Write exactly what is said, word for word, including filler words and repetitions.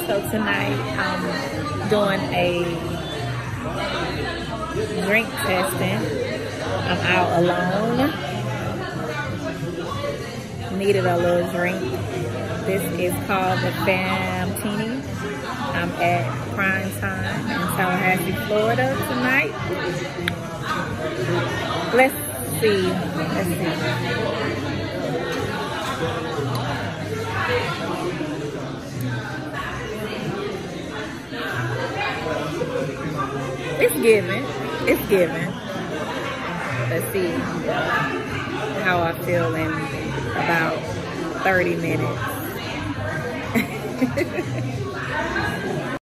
So tonight I'm doing a drink testing. I'm out alone. Needed a little drink. This is called the Famtini. I'm at Prime Time in Tallahassee, Florida tonight. Let's see. Let's see. It's giving. It's giving. Let's see how I feel in about thirty minutes.